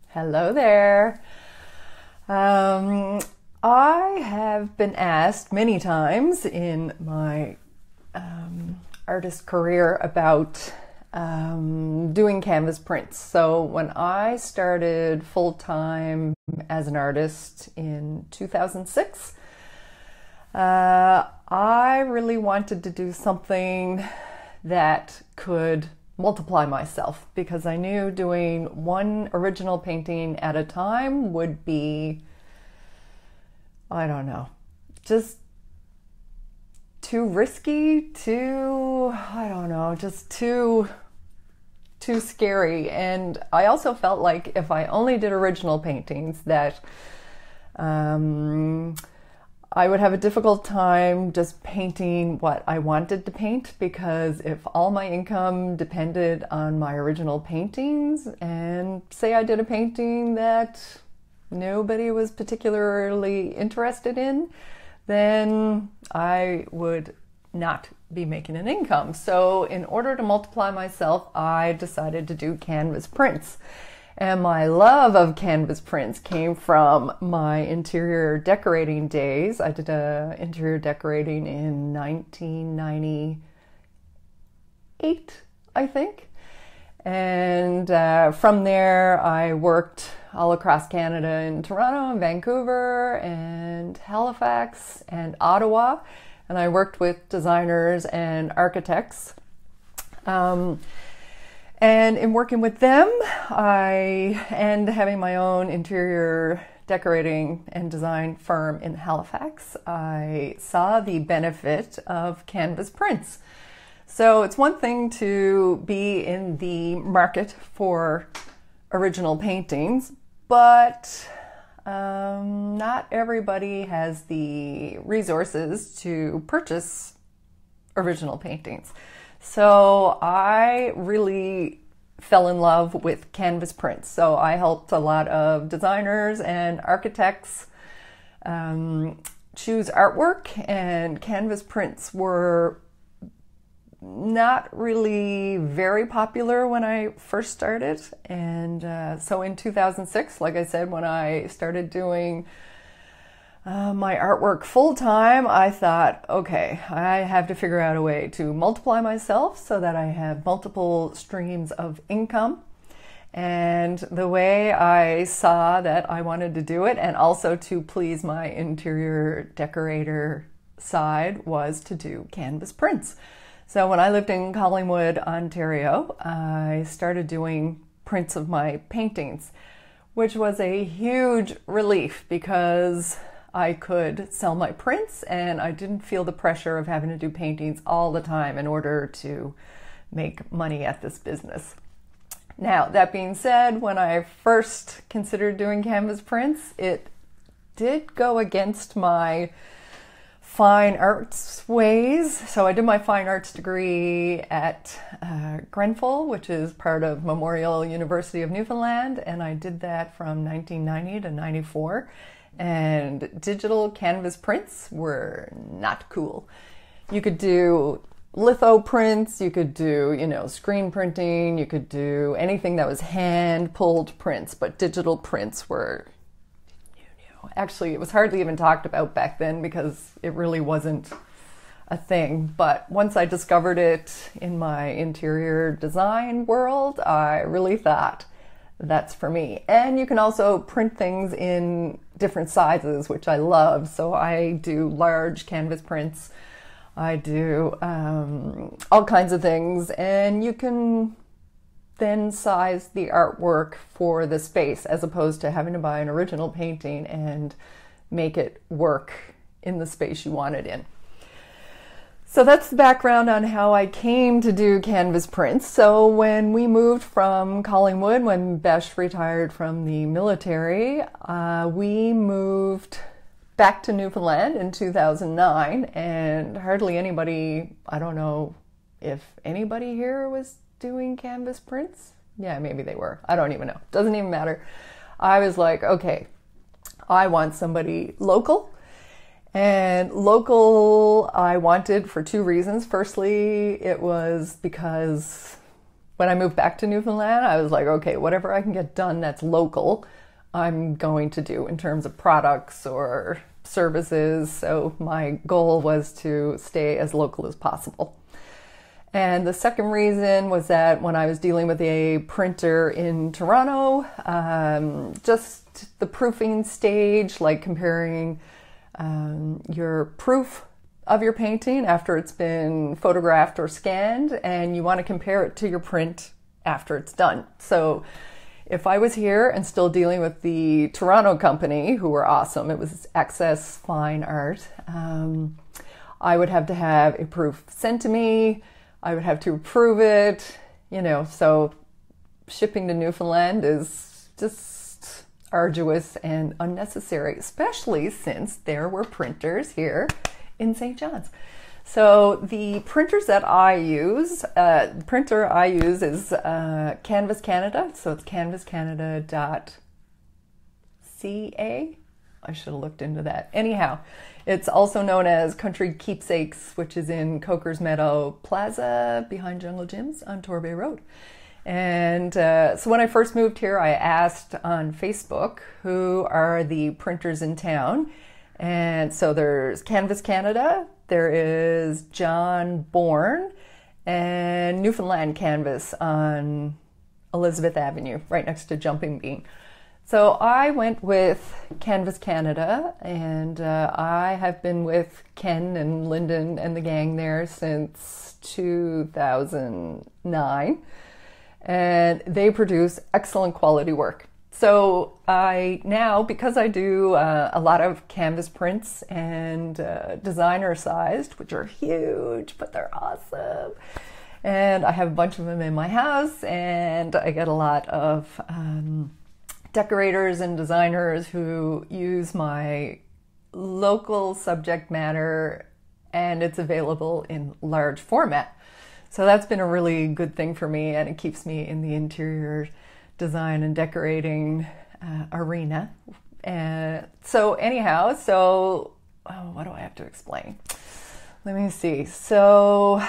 Hello there. I have been asked many times in my artist career about doing canvas prints. So when I started full-time as an artist in 2006, I really wanted to do something that could multiply myself, because I knew doing one original painting at a time would be, I don't know, just too risky, just too scary. And I also felt like if I only did original paintings that I would have a difficult time just painting what I wanted to paint, because if all my income depended on my original paintings, and say I did a painting that nobody was particularly interested in, then I would not be making an income. So in order to multiply myself, I decided to do canvas prints. And my love of canvas prints came from my interior decorating days. I did interior decorating in 1998, I think. And from there, I worked all across Canada, in Toronto and Vancouver and Halifax and Ottawa. And I worked with designers and architects. And in working with them, and having my own interior decorating and design firm in Halifax, I saw the benefit of canvas prints. So it's one thing to be in the market for original paintings, but not everybody has the resources to purchase original paintings. So I really fell in love with canvas prints. So I helped a lot of designers and architects choose artwork, and canvas prints were not really very popular when I first started. And so in 2006, like I said, when I started doing my artwork full-time, I thought, okay, I have to figure out a way to multiply myself so that I have multiple streams of income. And the way I saw that I wanted to do it, and also to please my interior decorator side, was to do canvas prints. So when I lived in Collingwood, Ontario, I started doing prints of my paintings, which was a huge relief because I could sell my prints and I didn't feel the pressure of having to do paintings all the time in order to make money at this business. Now, that being said, when I first considered doing canvas prints, it did go against my fine arts ways. So I did my fine arts degree at Grenfell, which is part of Memorial University of Newfoundland, and I did that from 1990 to 94. And digital canvas prints were not cool. You could do litho prints, you could do, screen printing, you could do anything that was hand-pulled prints, but digital prints were new. Actually, it was hardly even talked about back then because it really wasn't a thing. But once I discovered it in my interior design world, I really thought, that's for me. And you can also print things in different sizes, which I love. So I do large canvas prints. I do all kinds of things. And you can then size the artwork for the space, as opposed to having to buy an original painting and make it work in the space you want it in. So that's the background on how I came to do canvas prints. So when we moved from Collingwood, when Besh retired from the military, we moved back to Newfoundland in 2009, and hardly anybody, I don't know if anybody here was doing canvas prints. Yeah, maybe they were. I don't even know. Doesn't even matter. I was like, okay, I want somebody local. And local I wanted for two reasons. Firstly, it was because when I moved back to Newfoundland, I was like, okay, whatever I can get done that's local, I'm going to do in terms of products or services. So my goal was to stay as local as possible. And the second reason was that when I was dealing with a printer in Toronto, just the proofing stage, like comparing your proof of your painting after it's been photographed or scanned, and you want to compare it to your print after it's done. So if I was here and still dealing with the Toronto company, who were awesome, it was Access Fine Art, I would have to have a proof sent to me. I would have to approve it, so shipping to Newfoundland is just arduous and unnecessary, especially since there were printers here in St. John's. So the printers that I use, the printer I use is Canvas Canada. So it's canvascanada.ca. I should have looked into that. Anyhow, it's also known as Country Keepsakes, which is in Coker's Meadow Plaza behind Jungle Gyms on Torbay Road. And so when I first moved here, I asked on Facebook who are the printers in town. And so there's Canvas Canada, there is John Bourne, and Newfoundland Canvas on Elizabeth Avenue, right next to Jumping Bean. So I went with Canvas Canada, and I have been with Ken and Lyndon and the gang there since 2009, and they produce excellent quality work. So I now, because I do a lot of canvas prints and designer sized, which are huge, but they're awesome. And I have a bunch of them in my house, and I get a lot of decorators and designers who use my local subject matter, and it's available in large format. So that's been a really good thing for me, and it keeps me in the interior design and decorating arena. And so anyhow, what do I have to explain? Let me see. So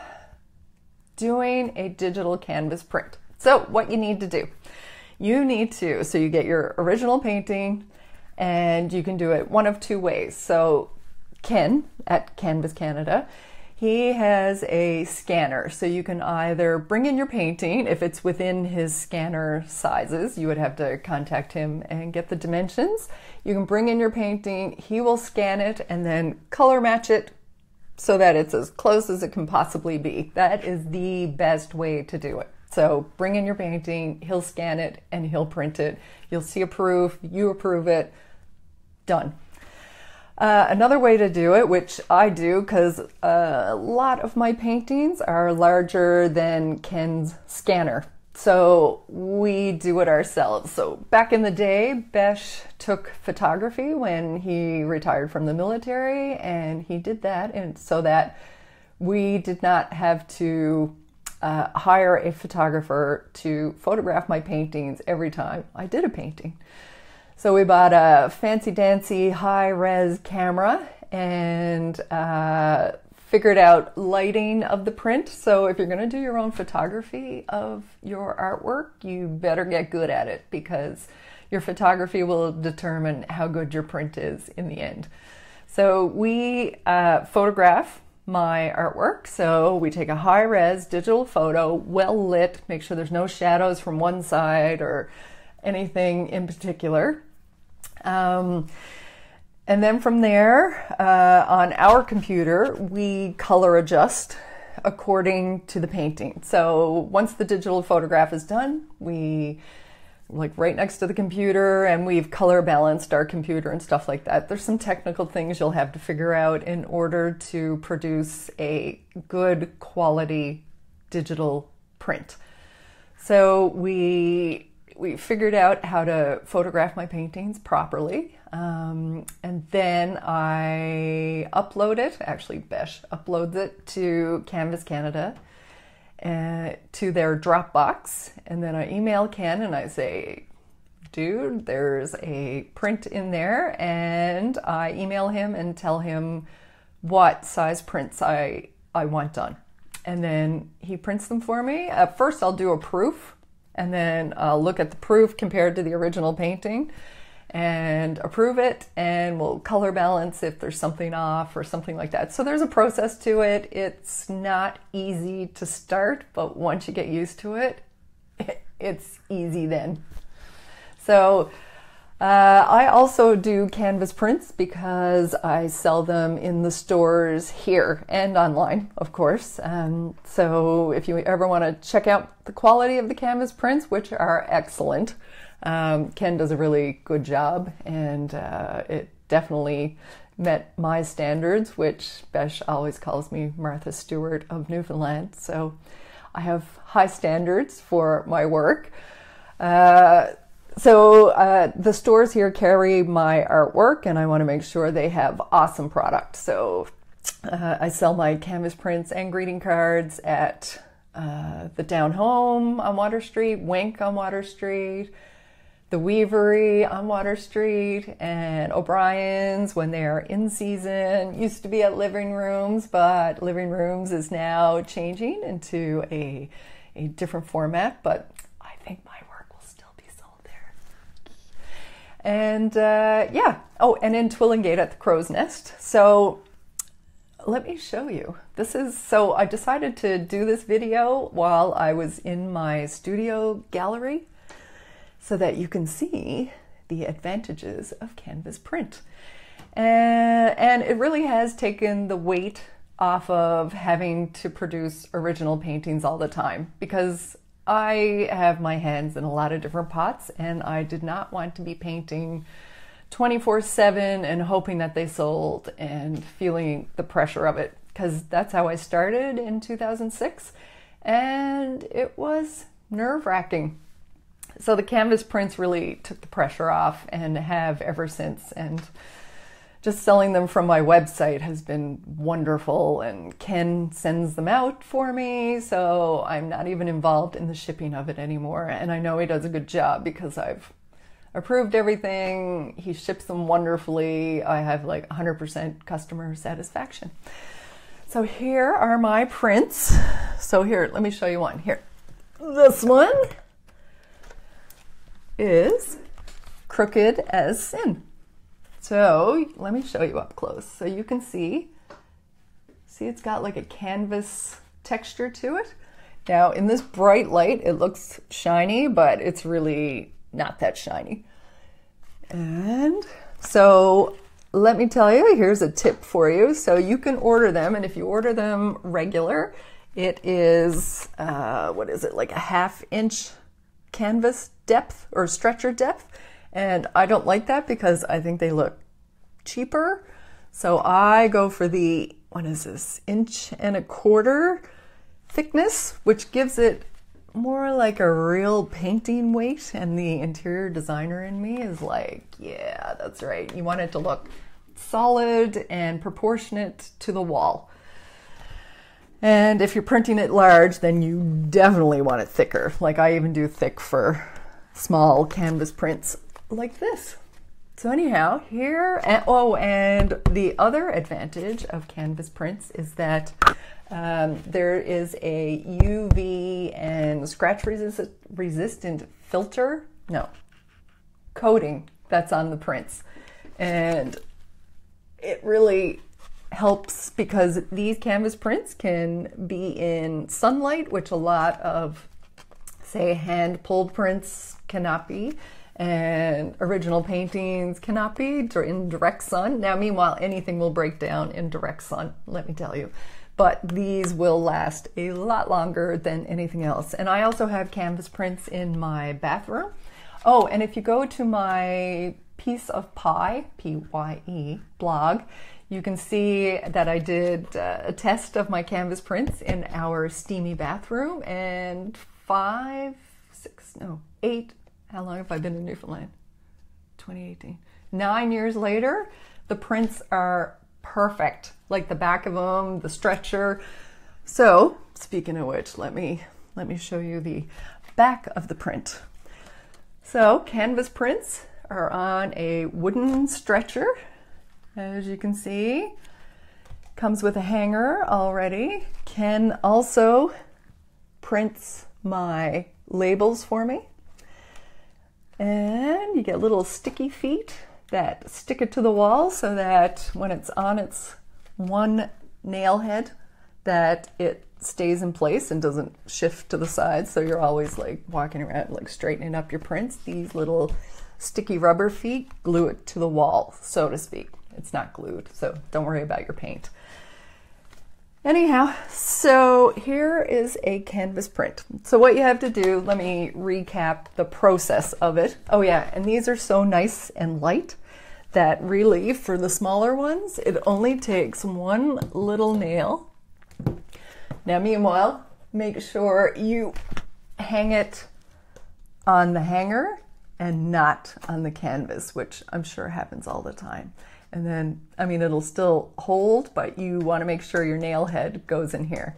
doing a digital canvas print. So what you need to do, so you get your original painting, and you can do it one of two ways. So Ken at Canvas Canada, he has a scanner, so you can either bring in your painting. If it's within his scanner sizes, you would have to contact him and get the dimensions. You can bring in your painting, he will scan it and then color match it so that it's as close as it can possibly be. That is the best way to do it. So bring in your painting, he'll scan it and he'll print it. You'll see a proof, you approve it, done. Another way to do it, which I do because a lot of my paintings are larger than Ken's scanner, so we do it ourselves. So back in the day, Besh took photography when he retired from the military, and he did that and so that we did not have to hire a photographer to photograph my paintings every time I did a painting. So we bought a fancy-dancy high-res camera and figured out lighting of the print. So if you're going to do your own photography of your artwork, you better get good at it, because your photography will determine how good your print is in the end. So we photograph my artwork. So we take a high-res digital photo, well lit, make sure there's no shadows from one side or anything in particular. And then from there, on our computer, we color adjust according to the painting. So once the digital photograph is done, we right next to the computer, and we've color balanced our computer and stuff like that. There's some technical things you'll have to figure out in order to produce a good quality digital print. So we figured out how to photograph my paintings properly, and then I upload it. Actually, Besh uploads it to Canvas Canada, to their Dropbox, and then I email Ken and I say, dude, there's a print in there, and I email him and tell him what size prints I want done. and then he prints them for me. At first I'll do a proof, and then I'll look at the proof compared to the original painting and approve it, and we'll color balance if there's something off or something like that. So there's a process to it. It's not easy to start, but once you get used to it, it's easy then. So I also do canvas prints because I sell them in the stores here and online, of course. So if you ever want to check out the quality of the canvas prints, which are excellent, Ken does a really good job, and it definitely met my standards, which Besh always calls me Martha Stewart of Newfoundland. So I have high standards for my work. So the stores here carry my artwork, and I want to make sure they have awesome product. So I sell my canvas prints and greeting cards at the Down Home on Water Street, Wink on Water Street, the Weavery on Water Street, and O'Brien's when they are in season. Used to be at Living Rooms, but Living Rooms is now changing into a different format, but I think my work will still be sold there. And yeah, oh, and in Twillingate at the Crow's Nest. So let me show you. So I decided to do this video while I was in my studio gallery, so that you can see the advantages of canvas print. And it really has taken the weight off of having to produce original paintings all the time, because I have my hands in a lot of different pots, and I did not want to be painting 24/7 and hoping that they sold and feeling the pressure of it, because that's how I started in 2006, and it was nerve-wracking. So the canvas prints really took the pressure off, and have ever since. And just selling them from my website has been wonderful, and Ken sends them out for me, so I'm not even involved in the shipping of it anymore. And I know he does a good job because I've approved everything. He ships them wonderfully. I have like 100% customer satisfaction. So here are my prints. So here, let me show you one. Here, this one is Crooked as Sin. So let me show you up close so you can see it's got like a canvas texture to it. Now in this bright light it looks shiny, but it's really not that shiny. And so let me tell you, here's a tip for you. So you can order them, and if you order them regular, it is what is it, like a 1/2 inch canvas depth or stretcher depth, and I don't like that because I think they look cheaper. So I go for the, what is this, 1.25 inch thickness, which gives it more like a real painting weight, and the interior designer in me is like, yeah, that's right. You want it to look solid and proportionate to the wall. And if you're printing it large, then you definitely want it thicker. Like I even do thick for small canvas prints like this. So anyhow, here, and the other advantage of canvas prints is that there is a UV and scratch resistant coating that's on the prints. And it really helps because these canvas prints can be in sunlight, which a lot of, say, hand pulled prints cannot be, and original paintings cannot be in direct sun. Now, meanwhile, anything will break down in direct sun, let me tell you. But these will last a lot longer than anything else. And I also have canvas prints in my bathroom. Oh, and if you go to my Piece of Pye, P-Y-E, blog, you can see that I did a test of my canvas prints in our steamy bathroom, and 8, how long have I been in Newfoundland? 2018. 9 years later, the prints are perfect, like the back of them, the stretcher. So, speaking of which, let me show you the back of the print. So, canvas prints are on a wooden stretcher, as you can see, Comes with a hanger already. Ken also prints my labels for me. And you get little sticky feet that stick it to the wall so that when it's on its one nail head that it stays in place and doesn't shift to the side. So you're always like walking around like straightening up your prints. These little sticky rubber feet glue it to the wall, so to speak. It's not glued, so don't worry about your paint. Anyhow, so here is a canvas print. So what you have to do, let me recap the process of it. Oh yeah, and these are so nice and light that really for the smaller ones, it only takes one little nail. Now meanwhile, make sure you hang it on the hanger and not on the canvas, which I'm sure happens all the time. And then, I mean, it'll still hold, but you want to make sure your nail head goes in here.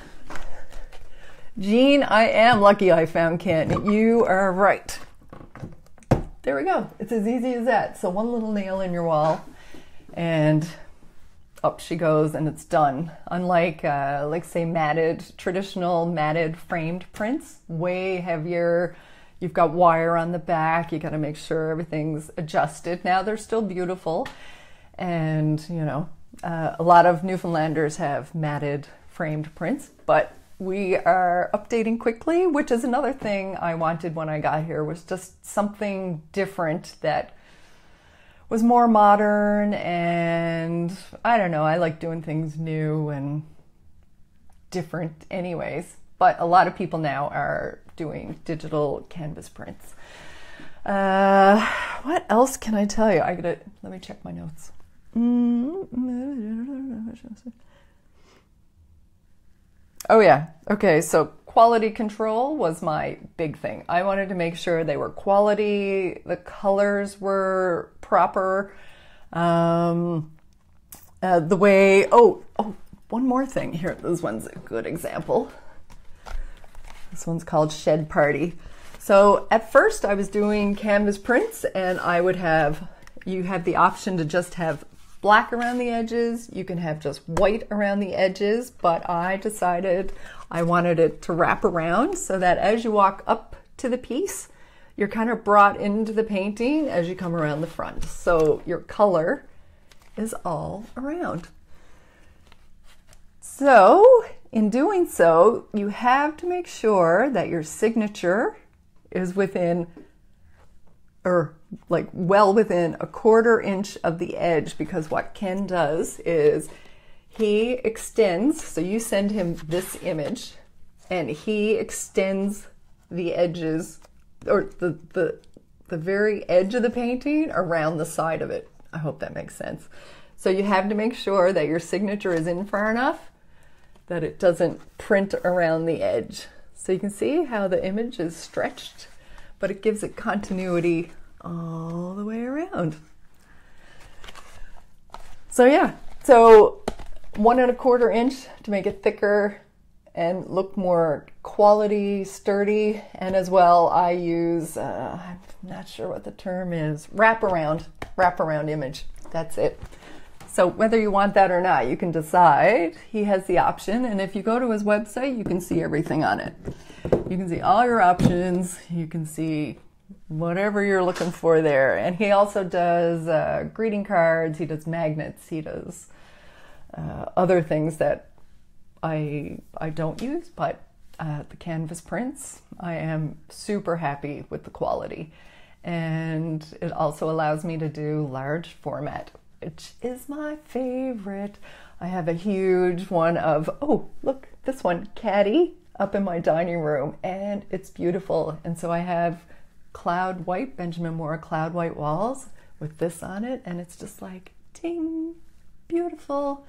Jean, I am lucky I found Ken. You are right. There we go. It's as easy as that. So one little nail in your wall and up she goes and it's done. Unlike, like say traditional matted framed prints, way heavier. You've got wire on the back. You got to make sure everything's adjusted. Now they're still beautiful. And, you know, a lot of Newfoundlanders have matted framed prints, but we are updating quickly, which is another thing I wanted when I got here, was just something different that was more modern. And I don't know, I like doing things new and different anyways, but a lot of people now are doing digital canvas prints. What else can I tell you? Let me check my notes. Oh yeah, okay, so quality control was my big thing. I wanted to make sure they were quality, the colors were proper, the way, one more thing here, this one's a good example. This one's called Shed Party. So at first I was doing canvas prints and you have the option to just have black around the edges. You can have just white around the edges, but I decided I wanted it to wrap around so that as you walk up to the piece, you're kind of brought into the painting as you come around the front. So your color is all around. So in doing so, you have to make sure that your signature is within, or like well within, a 1/4 inch of the edge, because what Ken does is he extends, so you send him this image and he extends the edges, or the very edge of the painting around the side of it. I hope that makes sense. So you have to make sure that your signature is in far enough that it doesn't print around the edge. So you can see how the image is stretched, but it gives it continuity all the way around. So yeah, so 1 1/4 inch to make it thicker and look more quality, sturdy. And as well, I use, I'm not sure what the term is, wraparound image. That's it. So whether you want that or not, you can decide. He has the option, and if you go to his website, you can see everything on it. You can see all your options. You can see whatever you're looking for there. And he also does greeting cards, he does magnets, he does other things that I don't use, but the canvas prints, I am super happy with the quality. And it also allows me to do large format, which is my favorite. I have a huge one of, oh, look, this one, Caddy, up in my dining room, and it's beautiful. And so I have cloud white, Benjamin Moore cloud white walls with this on it, and it's just like, ding, beautiful.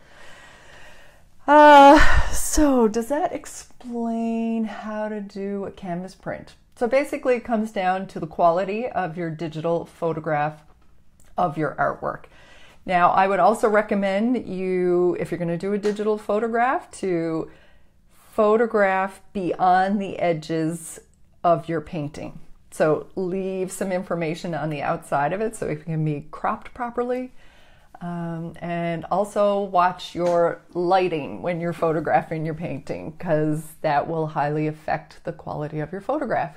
So does that explain how to do a canvas print? So basically it comes down to the quality of your digital photograph of your artwork. Now, I would also recommend you, if you're going to do a digital photograph, to photograph beyond the edges of your painting. So leave some information on the outside of it so it can be cropped properly. And also watch your lighting when you're photographing your painting, because that will highly affect the quality of your photograph.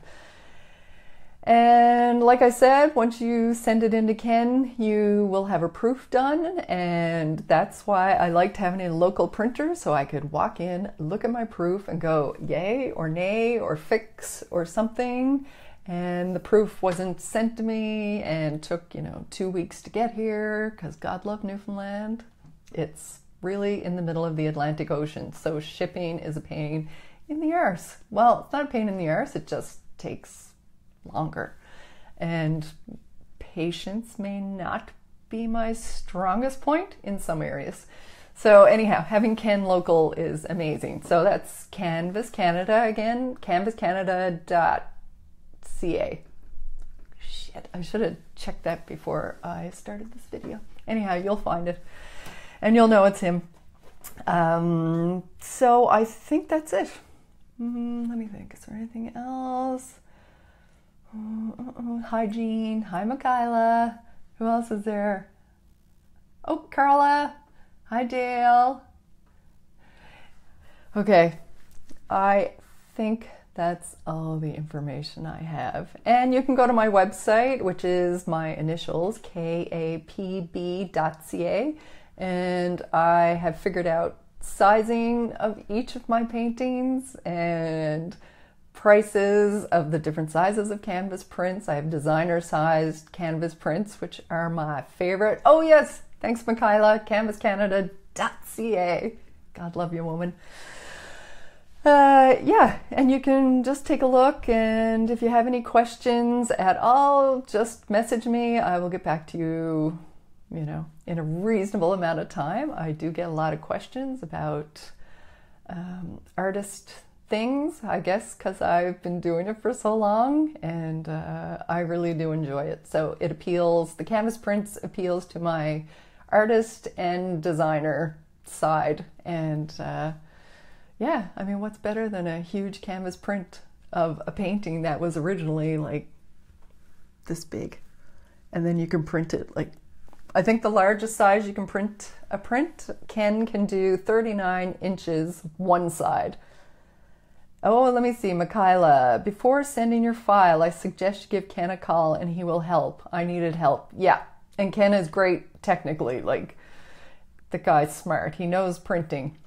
And like I said, once you send it into Ken, you will have a proof done, and that's why I liked having a local printer, so I could walk in, look at my proof, and go yay or nay or fix or something. And the proof wasn't sent to me and took, 2 weeks to get here, because God love Newfoundland. It's really in the middle of the Atlantic Ocean, so shipping is a pain in the arse. Well, it's not a pain in the arse, it just takes longer. And patience may not be my strongest point in some areas. So anyhow, having Ken local is amazing. So that's Canvas Canada again, canvascanada.ca. Shit, I should have checked that before I started this video. Anyhow, you'll find it and you'll know it's him. So I think that's it. Let me think, is there anything else? Hi Jean, hi Michaela, who else is there? Oh, Carla, hi Dale. Okay, I think that's all the information I have. And you can go to my website, which is my initials, kapb.ca, and I have figured out sizing of each of my paintings and prices of the different sizes of canvas prints. I have designer sized canvas prints, which are my favorite. Oh yes, thanks Michaela, canvascanada.ca. God love you, woman. Yeah, and you can just take a look, and if you have any questions at all, just message me. I will get back to you, in a reasonable amount of time. I do get a lot of questions about artist things, I guess, because I've been doing it for so long, and I really do enjoy it. So it appeals, the canvas prints appeals to my artist and designer side, and yeah, I mean, what's better than a huge canvas print of a painting that was originally like this big, and then you can print it like, I think the largest size you can print a print, Ken can do 39 inches one side. Oh, let me see, Michaela, before sending your file, I suggest you give Ken a call and he will help. I needed help. Yeah, and Ken is great technically, like the guy's smart. He knows printing.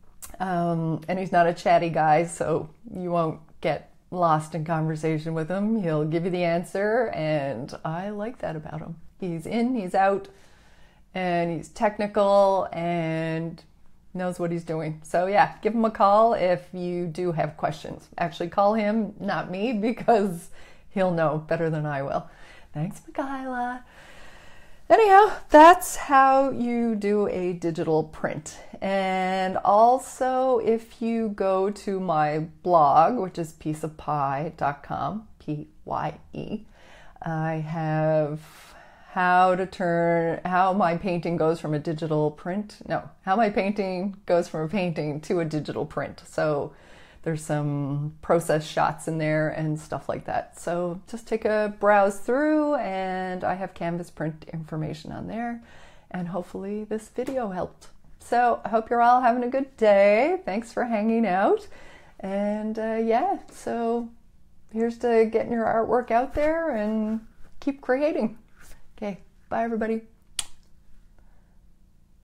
And he's not a chatty guy, so you won't get lost in conversation with him. He'll give you the answer, and I like that about him. He's in, he's out, and he's technical and knows what he's doing. So yeah, give him a call if you do have questions. Actually, call him, not me, because he'll know better than I will. Thanks, Michaela. Anyhow, that's how you do a digital print. And also, if you go to my blog, which is pieceofpie.com, P-Y-E, I have how my painting goes from a digital print. No, how my painting goes from a painting to a digital print. So there's some process shots in there and stuff like that. So just take a browse through, and I have canvas print information on there. And hopefully this video helped. So I hope you're all having a good day. Thanks for hanging out. And yeah, so here's to getting your artwork out there and keep creating. Okay, bye everybody.